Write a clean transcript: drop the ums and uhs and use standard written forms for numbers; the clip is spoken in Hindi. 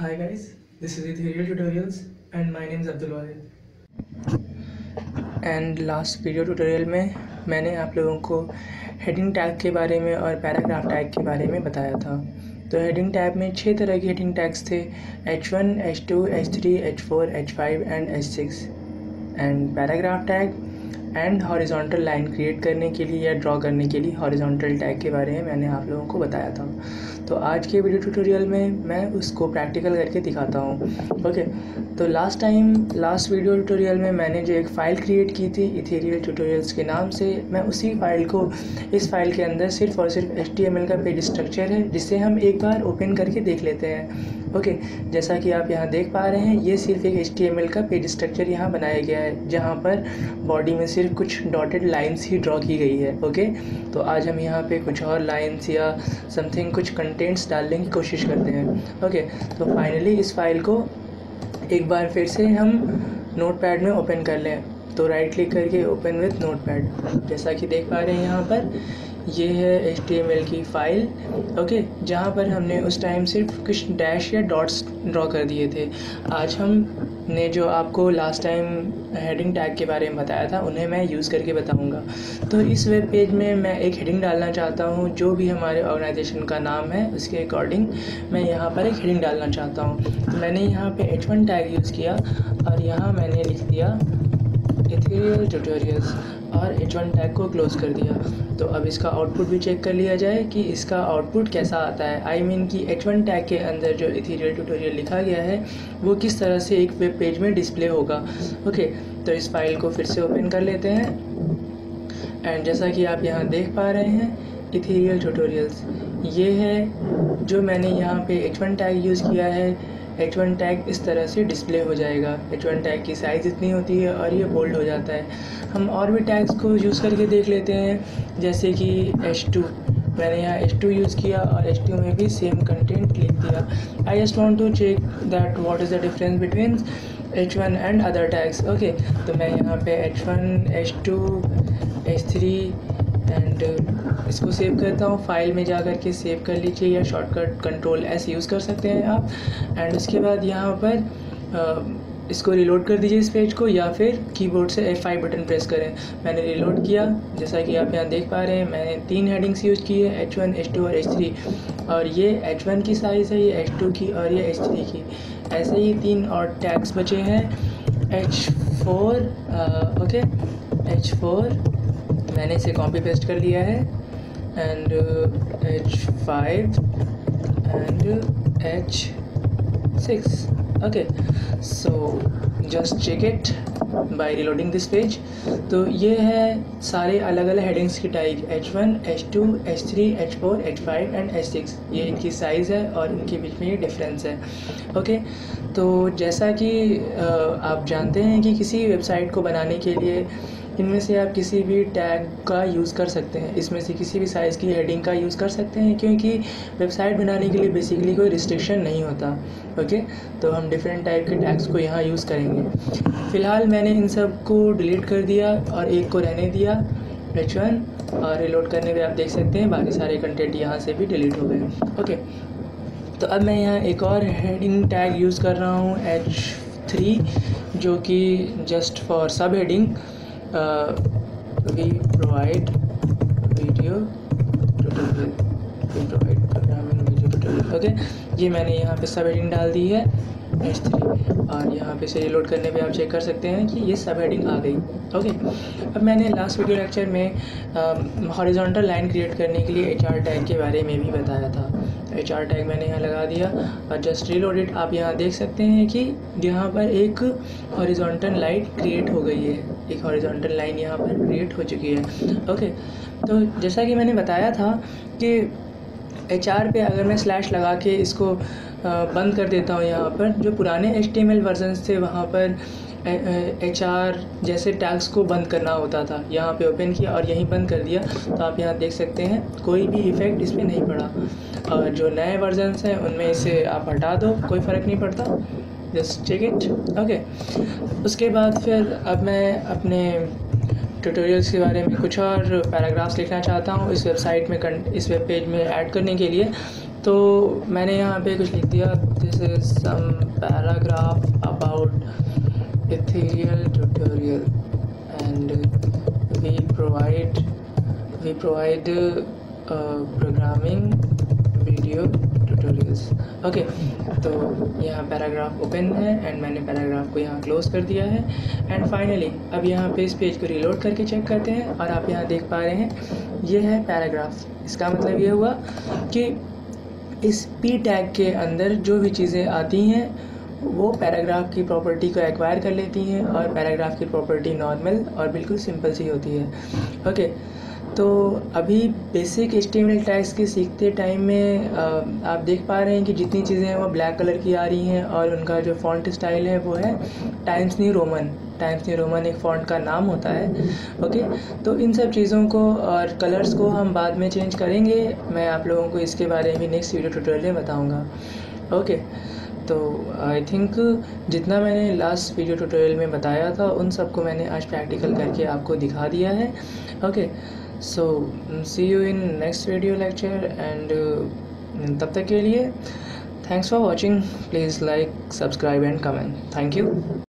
Hi guys, this is Ethereal tutorials and my name is abdul and last video tutorial में मैंने आप लोगों को हेडिंग टैग के बारे में और पैराग्राफ टैग के बारे में बताया था। तो हेडिंग टैग में 6 तरह के हेडिंग टैग्स थे, H1, H2, H3, H4, H5 and H6। And paragraph tag and horizontal line create करने के लिए या ड्रॉ करने के लिए हॉरिजॉन्टल टैग के बारे में मैंने आप लोगों को बताया था। तो आज के वीडियो ट्यूटोरियल में मैं उसको प्रैक्टिकल करके दिखाता हूँ। ओके, तो लास्ट वीडियो ट्यूटोरियल में मैंने जो एक फ़ाइल क्रिएट की थी इथेरियल ट्यूटोरियल्स के नाम से, मैं उसी फाइल को इस फाइल के अंदर सिर्फ और सिर्फ HTML का पेज स्ट्रक्चर है जिसे हम एक बार ओपन करके देख लेते हैं। ओके, जैसा कि आप यहाँ देख पा रहे हैं, ये सिर्फ एक HTML का पेज स्ट्रक्चर यहाँ बनाया गया है जहाँ पर बॉडी में सिर्फ कुछ डॉटेड लाइंस ही ड्रॉ की गई है। ओके, तो आज हम यहाँ पे कुछ और लाइंस या समथिंग कुछ कंटेंट्स डालने की कोशिश करते हैं। ओके, तो फाइनली इस फाइल को एक बार फिर से हम नोटपैड में ओपन कर लें। तो राइट क्लिक करके ओपन विथ नोटपैड, जैसा कि देख पा रहे हैं यहाँ पर ये है HTML की फ़ाइल। ओके, जहाँ पर हमने उस टाइम सिर्फ कुछ डैश या डॉट्स ड्रॉ कर दिए थे। आज हमने जो आपको लास्ट टाइम हेडिंग टैग के बारे में बताया था उन्हें मैं यूज़ करके बताऊँगा। तो इस वेब पेज में मैं एक हेडिंग डालना चाहता हूँ, जो भी हमारे ऑर्गेनाइजेशन का नाम है उसके अकॉर्डिंग मैं यहाँ पर एक हेडिंग डालना चाहता हूँ। तो मैंने यहाँ पे H1 टैग यूज़ किया और यहाँ मैंने लिख दिया इथेरियल ट्यूटोरियल्स और H1 टैग को क्लोज़ कर दिया। तो अब इसका आउटपुट भी चेक कर लिया जाए कि इसका आउटपुट कैसा आता है। आई मीन कि H1 टैग के अंदर जो इथेरियल ट्यूटोरियल लिखा गया है वो किस तरह से एक वेब पेज में डिस्प्ले होगा। ओके, तो इस फाइल को फिर से ओपन कर लेते हैं एंड जैसा कि आप यहाँ देख पा रहे हैं इथेरियल ट्यूटोरियल्स ये है जो मैंने यहाँ पे H1 टैग यूज़ किया है। H1 टैग इस तरह से डिस्प्ले हो जाएगा। H1 टैग की साइज़ इतनी होती है और ये बोल्ड हो जाता है। हम और भी टैग्स को यूज़ करके देख लेते हैं, जैसे कि H2। मैंने यहाँ H2 यूज़ किया और H2 में भी सेम कंटेंट लिख दिया। I just want to check that what is the difference between H1 and other tags. Okay, तो मैं यहाँ पे H1, H2, H3 एंड इसको सेव करता हूँ। फाइल में जाकर के सेव कर लीजिए या शॉर्टकट Ctrl+S यूज़ कर सकते हैं आप। एंड उसके बाद यहाँ पर इसको रिलोड कर दीजिए इस पेज को, या फिर कीबोर्ड से F5 बटन प्रेस करें। मैंने रिलोड किया, जैसा कि आप यहाँ देख पा रहे हैं मैंने 3 हेडिंग्स यूज़ की है, H1, H2 और H3। और ये H1 की साइज़ है, ये H2 की और ये H3 की। ऐसे ही 3 और टैग्स बचे हैं H4। ओके, H4 मैंने इसे कॉपी पेस्ट कर लिया है and H5 and H6। Okay, so just check it by reloading this page. तो ये है सारे अलग अलग हेडिंग्स की type, H1, H2, H3, H4, H5 and H6। ये इनकी साइज़ है और इनके बीच में ये डिफरेंस है। ओके, तो जैसा कि आप जानते हैं कि किसी वेबसाइट को बनाने के लिए इनमें से आप किसी भी टैग का यूज़ कर सकते हैं, इसमें से किसी भी साइज़ की हेडिंग का यूज़ कर सकते हैं, क्योंकि वेबसाइट बनाने के लिए बेसिकली कोई रिस्ट्रिक्शन नहीं होता। ओके, तो हम डिफरेंट टाइप के टैग्स को यहाँ यूज़ करेंगे। फ़िलहाल मैंने इन सब को डिलीट कर दिया और एक को रहने दिया H1, और रिलोड करने पे आप देख सकते हैं बाकी सारे कंटेंट यहाँ से भी डिलीट हो गए। ओके, तो अब मैं यहाँ एक और हेडिंग टैग यूज़ कर रहा हूँ H3, जो कि just for sub heading we provide video tutorial, we provide programming video tutorial। Okay, ये मैंने यहाँ पे सब हेडिंग डाल दी है H3, और यहाँ पे से रिलोड करने पे आप चेक कर सकते हैं कि ये सब हेडिंग आ गई। ओके, अब मैंने लास्ट वीडियो लेक्चर में हॉरिजॉन्टल लाइन क्रिएट करने के लिए HR टैग के बारे में भी बताया था। HR टैग मैंने यहाँ लगा दिया और जस्ट रिलोड इट। आप यहाँ देख सकते हैं कि यहाँ पर एक हॉरिजॉन्टल लाइन क्रिएट हो गई है, एक हॉरिजॉन्टल लाइन यहाँ पर क्रिएट हो चुकी है। ओके, तो जैसा कि मैंने बताया था कि HR पे अगर मैं स्लैश लगा के इसको बंद कर देता हूँ, यहाँ पर जो पुराने HTML वर्जन्स थे वहाँ पर HR जैसे टैग्स को बंद करना होता था। यहाँ पे ओपन किया और यहीं बंद कर दिया, तो आप यहाँ देख सकते हैं कोई भी इफ़ेक्ट इसमें नहीं पड़ा। और जो नए वर्जन्स हैं उनमें इसे आप हटा दो, कोई फ़र्क नहीं पड़ता, जस्ट चेक इट। ओके, उसके बाद फिर अब मैं अपने ट्यूटोरियल्स के बारे में कुछ और पैराग्राफ्स लिखना चाहता हूँ इस वेबसाइट में इस वेब पेज में ऐड करने के लिए। तो मैंने यहाँ पे कुछ लिख दिया, this is some paragraph about ethereal tutorial and we provide programming video tutorials. Okay, तो यहाँ पैराग्राफ ओपन है एंड मैंने पैराग्राफ को यहाँ क्लोज कर दिया है। एंड फाइनली अब यहाँ पे इस पेज को रीलोड करके चेक करते हैं और आप यहाँ देख पा रहे हैं ये है पैराग्राफ। इसका मतलब ये हुआ कि इस पी टैग के अंदर जो भी चीज़ें आती हैं वो पैराग्राफ की प्रॉपर्टी को एक्वायर कर लेती हैं और पैराग्राफ की प्रॉपर्टी नॉर्मल और बिल्कुल सिंपल सी होती है। ओके, तो अभी बेसिक HTML टैग्स के सीखते टाइम में आप देख पा रहे हैं कि जितनी चीज़ें हैं वो ब्लैक कलर की आ रही हैं और उनका जो फॉन्ट स्टाइल है वो है टाइम्स न्यू रोमन एक फ़ॉन्ट का नाम होता है। ओके, तो इन सब चीज़ों को और कलर्स को हम बाद में चेंज करेंगे। मैं आप लोगों को इसके बारे में नेक्स्ट वीडियो ट्यूटोरियल में बताऊँगा। ओके, तो आई थिंक जितना मैंने लास्ट वीडियो ट्यूटोरियल में बताया था उन सबको मैंने आज प्रैक्टिकल करके आपको दिखा दिया है। Okay, so see you in next video lecture and तब तक के लिए thanks for watching, please like, subscribe and comment, thank you।